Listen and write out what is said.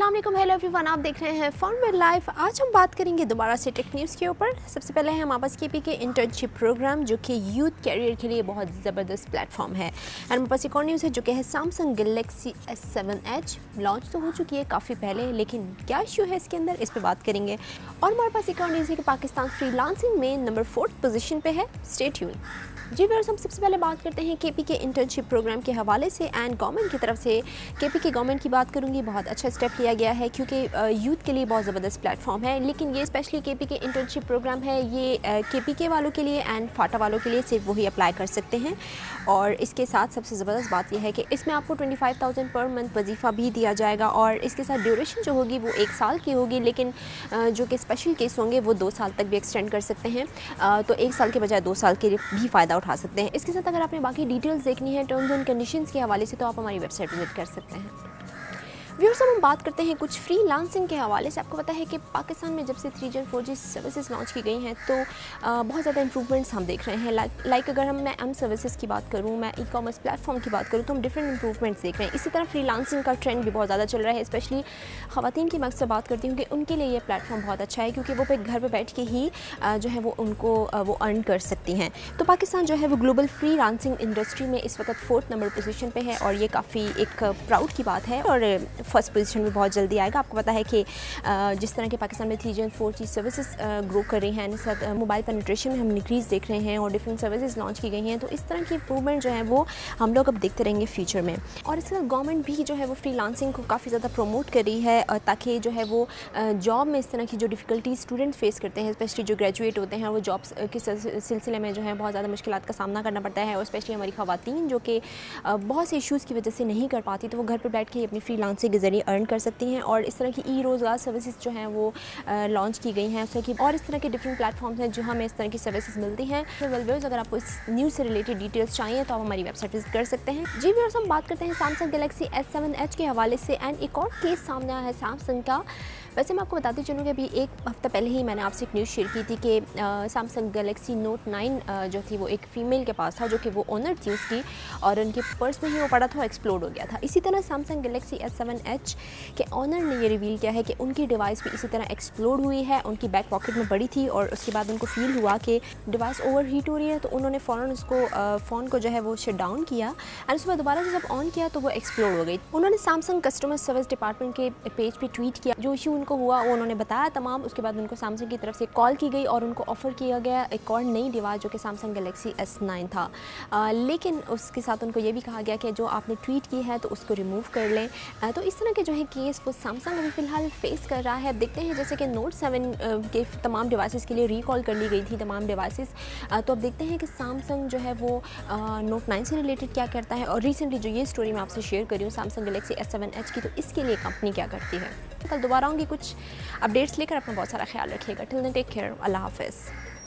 अस्सलाम वालेकुम, hello everyone, आप देख रहे हैं फन विद लाइफ। आज हम बात करेंगे दोबारा से टेक न्यूज़ के ऊपर। सबसे पहले है हमारे पास केपी के इंटर्नशिप प्रोग्राम, जो कि यूथ कैरियर के लिए बहुत ज़बरदस्त प्लेटफॉर्म है। एंड हमारे पास एक और न्यूज़ है जो कि है Samsung Galaxy S7 Edge launch तो हो चुकी है काफ़ी पहले, लेकिन क्या इशू है इसके अंदर, इस पर बात करेंगे। और हमारे पास एक और न्यूज़ है कि पाकिस्तान फ्रीलांसिंग में नंबर 4 पोजीशन पे है। Stay tune. जी व्यूअर्स, हम सबसे पहले बात करते हैं केपी के इंटर्नशिप प्रोग्राम के हवाले से एंड गवर्नमेंट की तरफ से। केपी के गवर्नमेंट की बात करूंगी, बहुत अच्छा स्टेप लिया गया है क्योंकि यूथ के लिए बहुत ज़बरदस्त प्लेटफॉर्म है। लेकिन ये स्पेशली केपी के इंटर्नशिप प्रोग्राम है, ये केपी के वालों के लिए एंड फाटा वालों के लिए सिर्फ वही अप्लाई कर सकते हैं। और इसके साथ सबसे ज़बरदस्त बात यह है कि इसमें आपको 25,000 पर मंथ वजीफ़ा भी दिया जाएगा और इसके साथ ड्यूरेशन जो होगी वो 1 साल की होगी, लेकिन जो कि स्पेशल केस होंगे वो 2 साल तक भी एक्सटेंड कर सकते हैं। तो 1 साल के बजाय 2 साल के भी फ़ायदा उठा सकते हैं। इसके साथ अगर आपने बाकी डिटेल्स देखनी है टर्म्स एंड कंडीशंस के हवाले से, तो आप हमारी वेबसाइट विजिट कर सकते हैं। व्यूअर्स, हम बात करते हैं कुछ फ्रीलांसिंग के हवाले से। आपको पता है कि पाकिस्तान में जब से 3G और 4G सर्विसेज लॉन्च की गई हैं तो बहुत ज़्यादा इंप्रूवमेंट्स हम देख रहे हैं। लाइक अगर मैं एम सर्विसेज की बात करूँ, मैं ई कॉमर्स प्लेटफॉर्म की बात करूँ, तो हम डिफरेंट इंप्रूवमेंट्स देख रहे हैं। इसी तरह फ्रीलांसिंग का ट्रेंड भी बहुत ज़्यादा चल रहा है। स्पेशली ख़वातीन की मैं अक्सर बात करती हूँ कि उनके लिए ये प्लेटफॉर्म बहुत अच्छा है क्योंकि वो घर पर बैठ के ही जो है वो उनको वो अर्न कर सकती हैं। तो पाकिस्तान जो है वो ग्लोबल फ्रीलांसिंग इंडस्ट्री में इस वक्त 4th नंबर पोजीशन पे है और ये काफ़ी एक प्राउड की बात है। और फर्स्ट पोजीशन भी बहुत जल्दी आएगा। आपको पता है कि जिस तरह के पाकिस्तान में 3G और 4G सर्विसेज ग्रो कर रही हैं, साथ मोबाइल पेनिट्रेशन में हम इंक्रीज़ देख रहे हैं और डिफरेंट सर्विसेज लॉन्च की गई हैं, तो इस तरह की इंप्रूवमेंट जो है वो हम लोग अब देखते रहेंगे फ्यूचर में। और इसके साथ गवर्नमेंट भी जो है वो फ्रीलांसिंग को काफ़ी ज़्यादा प्रमोट कर रही है ताकि जो है वो जॉब में इस तरह की जो डिफ़िकल्टीज स्टूडेंट फेस करते हैं, स्पेशली जो ग्रेजुएट होते हैं, वो जॉब्स के सिलसिले में जो है बहुत ज़्यादा मुश्किलात का सामना करना पड़ता है। और स्पेशली हमारी ख़वातीन जो कि बहुत से इशूज़ की वजह से नहीं कर पाती, तो वो घर पर बैठ के अपनी फ्रीलांसिंग के ज़रिए अर्न कर सकती हैं। और इस तरह की ई रोज़गार सर्विसेज जो हैं वो लॉन्च की गई हैं और इस तरह के डिफरेंट प्लेटफॉर्म्स हैं जो हमें इस तरह की सर्विसेज मिलती हैं। व्यूअर्स, अगर आपको इस न्यूज़ से रिलेटेड डिटेल्स चाहिए तो आप हमारी वेबसाइट विजिट कर सकते हैं। जी व्यूअर्स, हम बात करते हैं सैमसंग गैलेक्सी S7 Edge के हवाले से एंड एक और केस सामने आया है सैमसंग का। वैसे मैं आपको बताती चलूँ कि अभी 1 हफ्ता पहले ही मैंने आपसे एक न्यूज़ शेयर की थी कि सैमसंग गैलेक्सी Note 9 जो थी वो एक फ़ीमेल के पास था, जो कि वो ओनर थी उसकी, और उनके पर्स में ही वो पड़ा था, एक्सप्लोड हो गया था। इसी तरह सैमसंग गैलेक्सी S7 Edge के ओनर ने ये रिवील किया है कि उनकी डिवाइस भी इसी तरह एक्सप्लोड हुई है। उनकी बैक पॉकेट में पड़ी थी और उसके बाद उनको फील हुआ कि डिवाइस ओवर हीट हो रही है, तो उन्होंने फ़ौरन उसको फ़ोन को जो है वो शट डाउन किया एंड उसके बाद दोबारा से जब ऑन किया तो वो एक्सप्लोड हो गई। उन्होंने सैमसंग कस्टमर सर्विस डिपार्टमेंट के पेज पे ट्वीट किया, जो इशू उनको हुआ वो उन्होंने बताया तमाम। उसके बाद उनको सैमसंग की तरफ से कॉल की गई और उनको ऑफ़र किया गया एक और नई डिवाइस जो कि सैमसंग गैलेक्सी S9 था। लेकिन उसके साथ उनको ये भी कहा गया कि जो आपने ट्वीट की है तो उसको रिमूव कर लें। तो इस तरह के जो है केस वो सैमसंग अभी फ़िलहाल फेस कर रहा है। अब देखते हैं, जैसे कि Note 7 के तमाम डिवाइसेस के लिए रिकॉल कर ली गई थी तमाम डिवाइसेस, तो अब देखते हैं कि सैमसंग जो है वो Note 9 से रिलेटेड क्या करता है। और रिसेंटली जो ये स्टोरी मैं आपसे शेयर कर रही हूँ सैमसंग गैलेक्सी S7 Edge की, तो इसके लिए कंपनी क्या करती है। कल दोबारा आऊँगी कुछ अपडेट्स लेकर। अपना बहुत सारा ख्याल रखिएगा। टिल देन टेक केयर, अल्लाह हाफ़िज़।